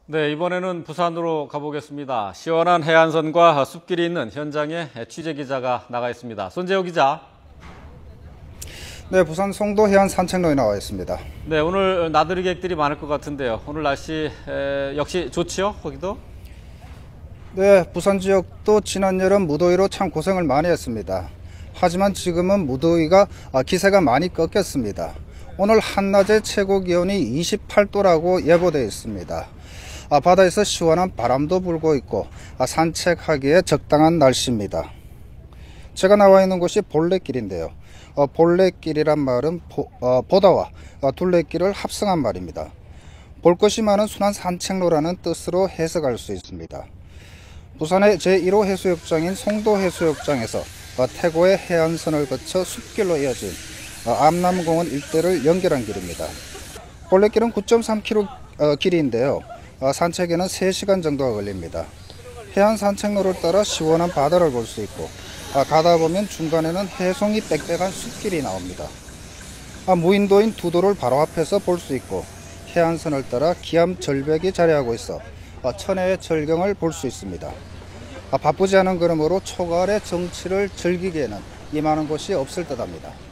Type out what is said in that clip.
네, 이번에는 부산으로 가보겠습니다. 시원한 해안선과 숲길이 있는 현장에 취재 기자가 나가 있습니다. 손재호 기자. 네, 부산 송도 해안 산책로에 나와 있습니다. 네, 오늘 나들이객들이 많을 것 같은데요. 오늘 날씨 역시 좋지요, 거기도? 네, 부산 지역도 지난 여름 무더위로 참 고생을 많이 했습니다. 하지만 지금은 무더위가 기세가 많이 꺾였습니다. 오늘 한낮의 최고 기온이 28도라고 예보되어 있습니다. 바다에서 시원한 바람도 불고 있고 산책하기에 적당한 날씨입니다. 제가 나와 있는 곳이 볼레길인데요. 볼레길이란 말은 보다와 둘레길을 합성한 말입니다. 볼 것이 많은 순환 산책로라는 뜻으로 해석할 수 있습니다. 부산의 제1호 해수욕장인 송도 해수욕장에서 태고의 해안선을 거쳐 숲길로 이어진 암남공원 일대를 연결한 길입니다. 볼레길은 9.3km 길이인데요. 산책에는 3시간 정도가 걸립니다. 해안 산책로를 따라 시원한 바다를 볼 수 있고 가다 보면 중간에는 해송이 빽빽한 숲길이 나옵니다. 무인도인 두도를 바로 앞에서 볼 수 있고 해안선을 따라 기암 절벽이 자리하고 있어 천혜의 절경을 볼 수 있습니다. 바쁘지 않은 걸음으로 초가을의 정취를 즐기기에는 이만한 곳이 없을 듯합니다.